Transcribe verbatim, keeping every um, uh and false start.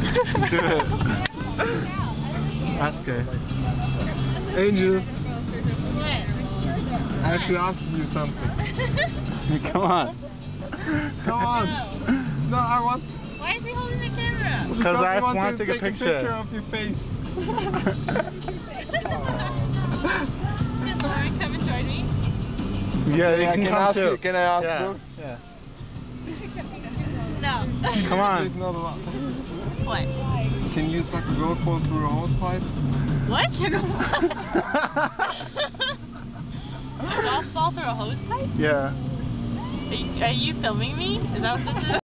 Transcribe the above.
Do it. Ask her. Angel, What? I have to ask you something. Come on. Come on. No, I want. Why is he holding the camera? Because I want, want to to take a a picture. picture of your face. Can Lauren come and join me? Yeah, you Yeah, can, can I come ask too. you- can I ask yeah. you? Yeah. No. Come on. It's not allowed. What? Can you suck a goat ball through a hose pipe? What? A golf ball through a hose pipe? Yeah. Are you, are you filming me? Is that what this is?